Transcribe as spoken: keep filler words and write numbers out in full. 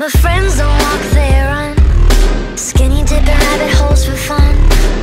My friends don't walk, they run. Skinny dipping rabbit holes for fun.